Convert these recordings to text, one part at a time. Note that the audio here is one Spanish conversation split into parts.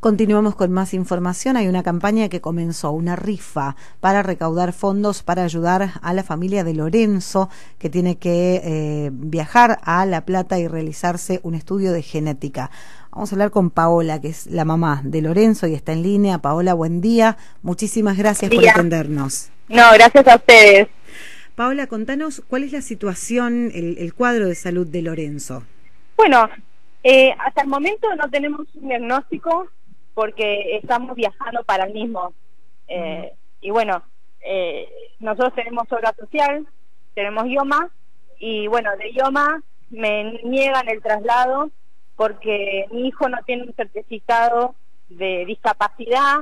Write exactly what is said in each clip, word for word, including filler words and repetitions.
Continuamos con más información. Hay una campaña que comenzó, una rifa para recaudar fondos para ayudar a la familia de Lorenzo, que tiene que eh, viajar a La Plata y realizarse un estudio de genética. Vamos a hablar con Paola, que es la mamá de Lorenzo y está en línea. Paola, buen día. Muchísimas gracias por atendernos. No, gracias a ustedes. Paola, contanos cuál es la situación, el, el cuadro de salud de Lorenzo. Bueno, eh, hasta el momento no tenemos un diagnóstico porque estamos viajando para el mismo. Eh, uh-huh. Y bueno, eh, nosotros tenemos obra social, tenemos IOMA, y bueno, de IOMA me niegan el traslado porque mi hijo no tiene un certificado de discapacidad,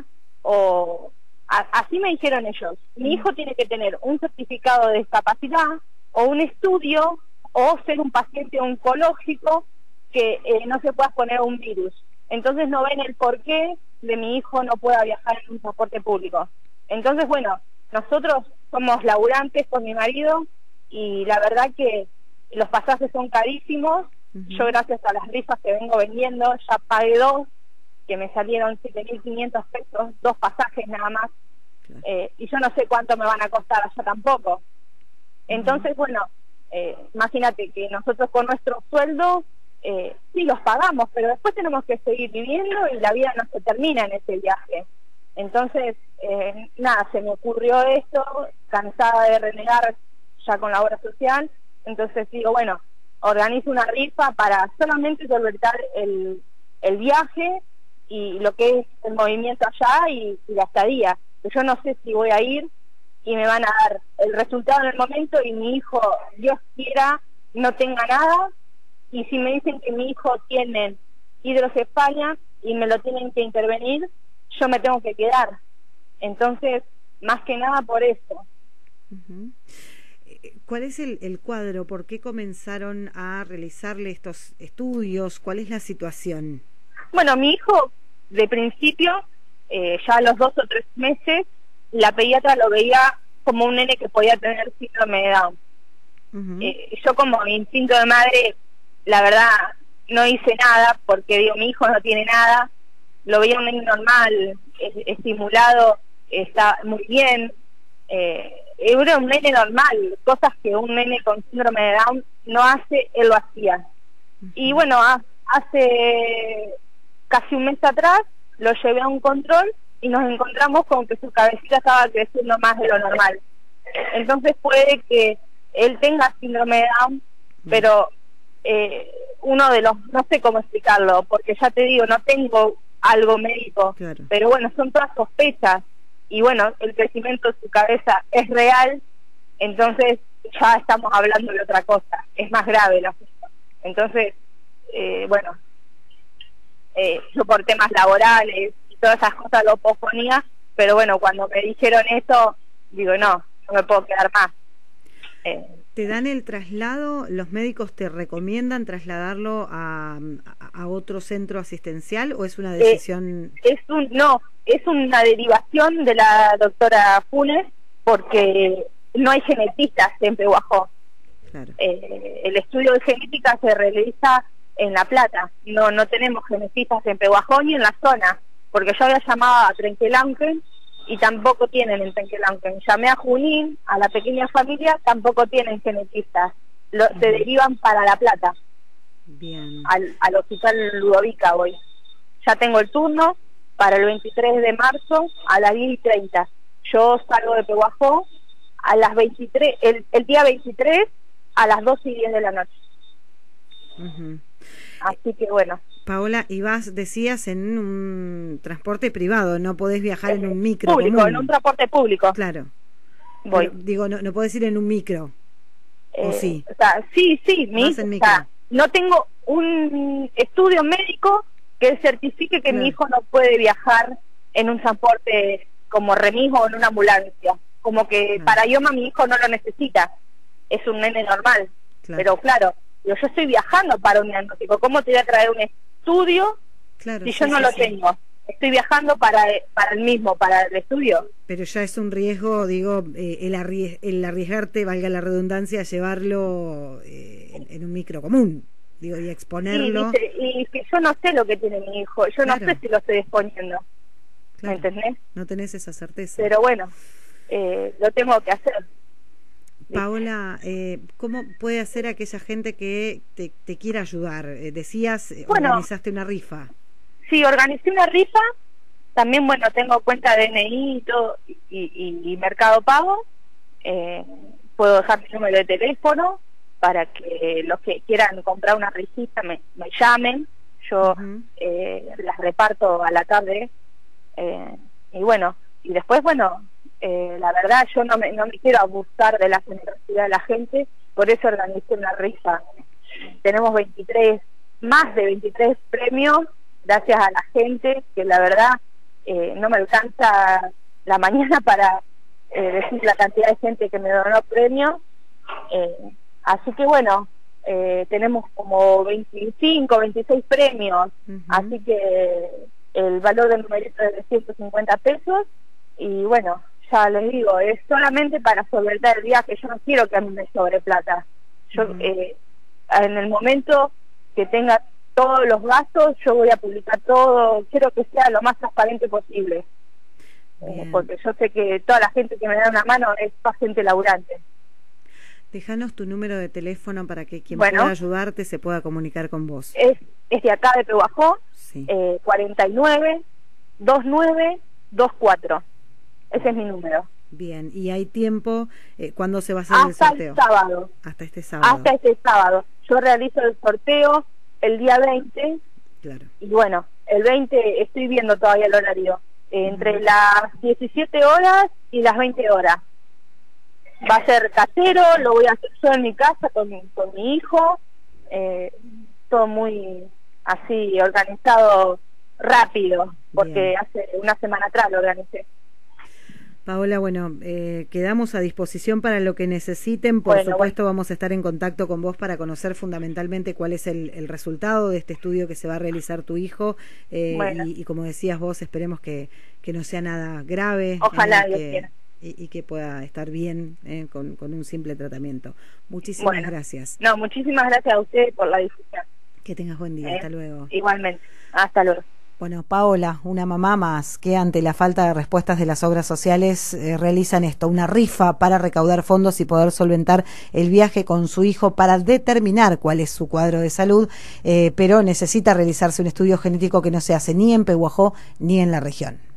o a, así me dijeron ellos. Mi hijo tiene que tener un certificado de discapacidad o un estudio o ser un paciente oncológico que eh, no se pueda poner un virus. Entonces no ven el porqué de mi hijo no pueda viajar en un transporte público. Entonces, bueno, nosotros somos laburantes con mi marido y la verdad que los pasajes son carísimos. Uh-huh. Yo, gracias a las rifas que vengo vendiendo, ya pagué dos, que me salieron siete mil quinientos pesos, dos pasajes nada más. Claro. Eh, y yo no sé cuánto me van a costar allá tampoco. Entonces, uh-huh. bueno, eh, imagínate que nosotros con nuestro sueldo Eh, sí los pagamos, pero después tenemos que seguir viviendo y la vida no se termina en ese viaje. Entonces, eh, nada, se me ocurrió esto, cansada de renegar ya con la obra social. Entonces digo, bueno, organizo una rifa para solamente solventar el, el viaje y lo que es el movimiento allá y, y la estadía. Yo no sé si voy a ir y me van a dar el resultado en el momento y mi hijo, Dios quiera, no tenga nada. Y si me dicen que mi hijo tiene hidrocefalia y me lo tienen que intervenir, yo me tengo que quedar. Entonces, más que nada por eso. Uh-huh. ¿Cuál es el, el cuadro? ¿Por qué comenzaron a realizarle estos estudios? ¿Cuál es la situación? Bueno, mi hijo, de principio, eh, ya a los dos o tres meses, la pediatra lo veía como un nene que podía tener síndrome de Down. Uh-huh. eh, yo como instinto de madre, la verdad, no hice nada, porque digo, mi hijo no tiene nada, lo veía un nene normal, es, estimulado, está muy bien, eh, era un nene normal, cosas que un nene con síndrome de Down no hace, él lo hacía. Uh-huh. Y bueno, ha, hace casi un mes atrás lo llevé a un control y nos encontramos con que su cabecita estaba creciendo más de lo normal. Entonces puede que él tenga síndrome de Down, uh-huh. pero Eh, uno de los, no sé cómo explicarlo, porque ya te digo, no tengo algo médico, claro. Pero bueno, son todas sospechas, y bueno, el crecimiento de su cabeza es real, entonces ya estamos hablando de otra cosa, es más grave la cosa. Entonces, eh, bueno, eh, yo por temas laborales y todas esas cosas lo posponía, pero bueno, cuando me dijeron eso, digo, no, no me puedo quedar más. Eh, ¿Te dan el traslado? ¿Los médicos te recomiendan trasladarlo a, a otro centro asistencial o es una decisión...? Eh, es un No, es una derivación de la doctora Funes porque no hay genetistas en Pehuajó. Claro. Eh, el estudio de genética se realiza en La Plata. No, no tenemos genetistas en Pehuajó ni en la zona, porque yo había llamado a Trenquelauquen y tampoco tienen en Trenquelauquen. Llamé a Junín, a la pequeña familia, tampoco tienen genetistas. Lo, se derivan para La Plata. Bien. Al, al hospital Ludovica voy. Ya tengo el turno para el veintitrés de marzo a las diez y treinta. Yo salgo de Pehuajó a las veintitrés, el, el día veintitrés a las doce y diez de la noche. Uh-huh. Así que bueno. Paola, y vas, decías, en un transporte privado, no podés viajar en un micro público, común. En un transporte público. Claro. Voy. Pero, digo, no, no podés ir en un micro. Eh, ¿O sí? O sea, sí, sí. Mi, en micro. O sea, no tengo un estudio médico que certifique que claro. Mi hijo no puede viajar en un transporte como remis o en una ambulancia. Como que claro. Para IOMA mi hijo no lo necesita. Es un nene normal. Claro. Pero claro, yo, yo estoy viajando para un diagnóstico. ¿Cómo te voy a traer un estudio claro, si sí, yo no sí, lo sí. tengo? Estoy viajando para, para el mismo, para el estudio. Pero ya es un riesgo, digo, eh, el, arries el arriesgarte, valga la redundancia, a llevarlo eh, en, en un micro común. digo, y exponerlo. Y, dice, y que yo no sé lo que tiene mi hijo, yo Claro. no sé si lo estoy exponiendo, Claro. ¿me entendés? No tenés esa certeza. Pero bueno, eh, lo tengo que hacer. Paola, eh, ¿cómo puede hacer aquella gente que te, te quiera ayudar? Eh, decías, eh, Bueno, organizaste una rifa. Sí, organicé una rifa, también, bueno, tengo cuenta de N I y todo, y, y, y Mercado Pago, eh, puedo dejar mi número de teléfono para que los que quieran comprar una rifita me, me llamen, yo Uh-huh. eh, las reparto a la tarde, eh, y bueno, y después, bueno, eh, la verdad yo no me, no me quiero abusar de la generosidad de la gente, por eso organicé una rifa. Tenemos veintitrés, más de veintitrés premios, gracias a la gente, que la verdad eh, no me alcanza la mañana para eh, decir la cantidad de gente que me donó premios, eh, así que bueno, eh, tenemos como veinticinco, veintiséis premios, Uh-huh. así que el valor del numerito es de ciento cincuenta pesos, y bueno, ya les digo, es solamente para solventar el viaje, yo no quiero que a mí me sobre plata, yo Uh-huh. eh, en el momento que tenga todos los gastos, yo voy a publicar todo, quiero que sea lo más transparente posible, eh, porque yo sé que toda la gente que me da una mano es toda gente laburante. Déjanos tu número de teléfono para que quien Bueno, pueda ayudarte se pueda comunicar con vos. Es, es de acá de Pehuajó, Sí. eh, cuarenta y nueve, veintinueve, veinticuatro, ese es mi número. Bien, y hay tiempo, eh, ¿cuándo se va a hacer el Hasta sorteo? el sábado. Hasta este sábado. Hasta este sábado. Yo realizo el sorteo el día veinte, Claro. y bueno, el veinte estoy viendo todavía el horario, eh, entre Uh-huh. las diecisiete horas y las veinte horas. Va a ser casero, lo voy a hacer yo en mi casa con, con mi hijo, eh, todo muy así organizado rápido, porque Bien. hace una semana atrás lo organicé. Paola, bueno, eh, quedamos a disposición para lo que necesiten. Por Bueno, supuesto, vamos a estar en contacto con vos para conocer fundamentalmente cuál es el, el resultado de este estudio que se va a realizar tu hijo. Eh, Bueno. y, y como decías vos, esperemos que, que no sea nada grave. Ojalá eh, Dios que, quiera. y, y que pueda estar bien eh, con, con un simple tratamiento. Muchísimas Bueno. gracias. No, muchísimas gracias a ustedes por la difusión. Que tengas buen día. Eh, Hasta luego. Igualmente. Hasta luego. Bueno, Paola, una mamá más que ante la falta de respuestas de las obras sociales eh, realizan esto, una rifa para recaudar fondos y poder solventar el viaje con su hijo para determinar cuál es su cuadro de salud, eh, pero necesita realizarse un estudio genético que no se hace ni en Pehuajó ni en la región.